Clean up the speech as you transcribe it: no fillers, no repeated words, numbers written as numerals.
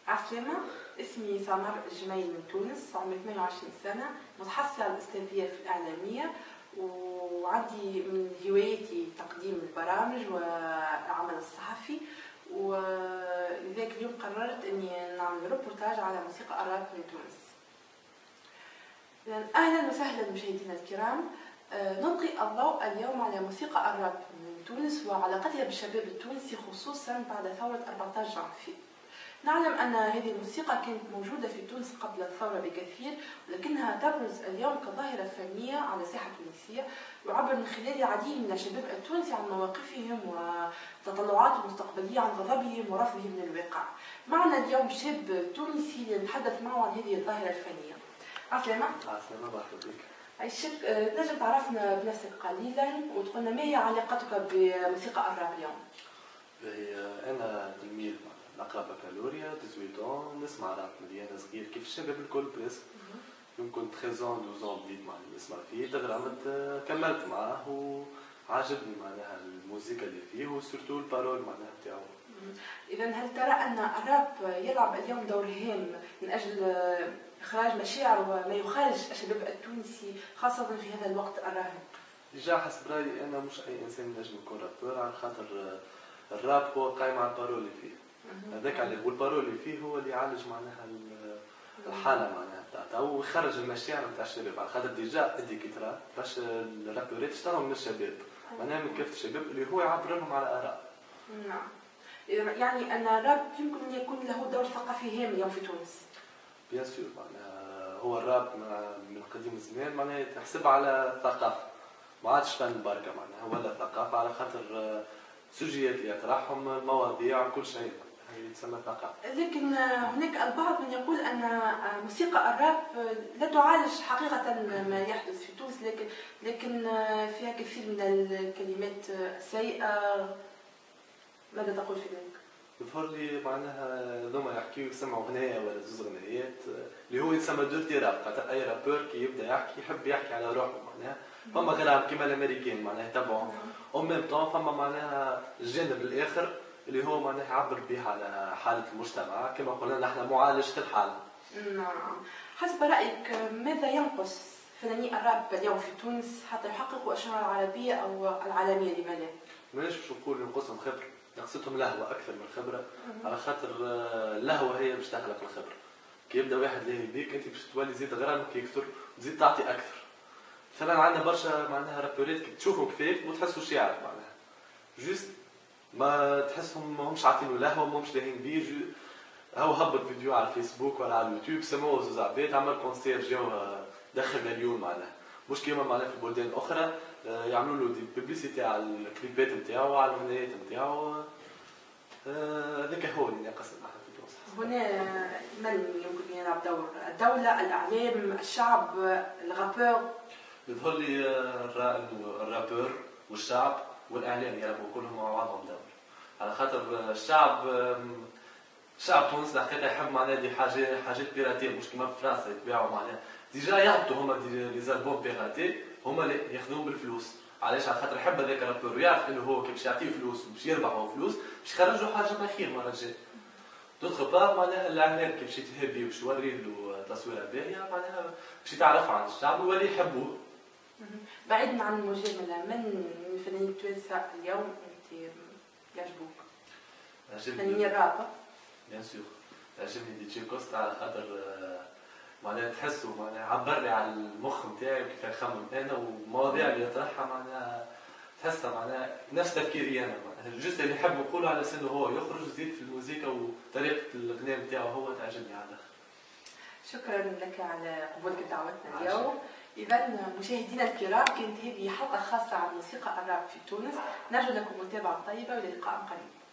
عسلامة، اسمي سمر الجميل من تونس، عمري 28 سنة، متحصلة على الأستاذية في الإعلامية، وعندي من هوايتي تقديم البرامج والعمل الصحفي، ولذلك اليوم قررت إني نعمل روبورتاج على موسيقى الراب من تونس. أهلا وسهلا مشاهدينا الكرام، نلقي الضوء اليوم على موسيقى الراب من تونس وعلاقتها بالشباب التونسي خصوصا بعد ثورة 14 جانفي. نعلم أن هذه الموسيقى كانت موجودة في تونس قبل الثورة بكثير، ولكنها تبرز اليوم كظاهرة فنية على ساحة تونسية، يعبر من خلال العديد من الشباب التونسي عن مواقفهم وتطلعاتهم المستقبلية، عن غضبهم ورفضهم من الواقع. معنا اليوم شاب تونسي لنتحدث معه عن هذه الظاهرة الفنية. عسلامة. عسلامة، مرحبا بك. عايشك، تنجم تعرفنا بنفسك قليلا وتقولنا ما هي علاقتك بموسيقى الراب اليوم؟ أنا تلميذ نقرا بكالوريا 18 نسمع راب من أنا صغير كيف الشباب الكل بريسك. يمكن 13 12 بديت نسمع فيه، دغرا كملت معاه وعجبني معناها الموسيقى اللي فيه وسورتو البارول معناها بتاعو. إذا هل ترى أن الراب يلعب اليوم دور هام من أجل إخراج مشاعر وما يخالج الشباب التونسي خاصة في هذا الوقت الراهن؟ جا حسب رأيي أنا مش أي إنسان نجم يكون رابور، على خاطر الراب هو قايم على البارول اللي فيه. هذاك عليه، والبارول اللي فيه هو اللي يعالج معناها الحالة معناها بتاعته ويخرج المشاعر نتاع الشباب، على خاطر ديجا اديكيترا باش الرابورات اشتغلوا من الشباب، معناها من كافة الشباب اللي هو يعبر لهم على آراء. نعم. يعني أن الراب يمكن أن يكون له دور ثقافي هام اليوم في تونس. بيان سور، معناها هو الراب من قديم الزمان معناها يتحسب على ثقافة، ما عادش فن بركة معناها ولا ثقافة، على خاطر سجيات اللي يطرحهم المواضيع كل شيء هي تسمى ثقافة. لكن هناك البعض من يقول أن موسيقى الراب لا تعالج حقيقة ما يحدث في تونس، لكن فيها كثير من الكلمات السيئة. ماذا تقول في ذلك؟ يظهر لي معناها ذوما يحكيو يسمعوا غناية ولا زوز غنايات اللي هو يتسمى دورتي راب، خاطر أي رابور كي يبدا يحكي يحب يحكي على روحه معناها، فما غير كيما الأمريكان معناها يتبعوا أو ميم طون، فما معناها الجانب الآخر اللي هو معناها يعبر به على حالة المجتمع كما قلنا نحن معالجة الحالة. نعم. حسب رأيك ماذا ينقص فناني الراب اليوم في تونس حتى يحققوا الشهرة العربية أو العالمية؟ لما لا؟ مانيش باش نقول ينقصهم خبرة، نقصتهم لهوة أكثر من خبرة، على خاطر اللهوة هي باش تخلق الخبرة. كي يبدا واحد لاهي بيك أنت باش تولي زيد غرامك يكثر وتزيد تعطي أكثر. مثلا عندنا برشا معناها رابورات كي تشوفهم كفاية وتحسوا شعر معناها. جوست ما تحسهم ماهمش عاطينو لهوة ماهمش لاهين بيه، هو هبط فيديو على الفيسبوك ولا على اليوتيوب سموه زوز عباد عمل كونسير جاو دخل مليون معناها، مش كيما معناها في بلدان أخرى يعملوا له دي بوبليسيتي على الكليبات نتاعو وعلى الأغنيات نتاعو. هذاك هو اللي ناقص نحن في تونس. هنا من يمكن يلعب دور؟ الدولة، الإعلام، الشعب، الغابور؟ يظهر لي الرابور والشعب والإعلام يلعبوا كلهم مع بعضهم دور، على خاطر شعب تونس الحقيقة يحب معناها دي حاجات بيراتي، مش كيما في فرنسا يتباعوا معناها ديجا يهبطوا هما دي زالبوم بيراتي هما اللي ياخذوهم بالفلوس. علاش؟ على خاطر يحب هذاك الرابور ويعرف انه هو كي باش يعطيه فلوس وباش يربحوا فلوس باش يخرجوا حاجه ما خير المره الجايه. دوطخ بار معناها الاعلام كي باش يتهبي وباش يوريه له تصويره باهيه معناها باش يتعرف على الشعب ويولي يحبوه. بعيدا عن المجامله، من الفنانين التوانسه اليوم انت يعجبوك؟ فنانين الراب؟ بيان سور تعجبني دي جي كوستا، على خاطر معناها تحسوا معناها عبر لي على المخ نتاعي وكيف نخمم انا والمواضيع اللي يطرحها معناها تحسها معناها نفس تفكيري انا، معناها الجزء اللي نحب نقوله على سنه هو يخرج زيد في الموسيقى وطريقه الغناء نتاعو هو تعجبني على الاخر. شكرا لك على قبولك دعوتنا اليوم. اذا مشاهدينا الكرام كانت هذه حلقه خاصه عن موسيقى الراب في تونس، نرجو لكم متابعه طيبه والى لقاء قريب.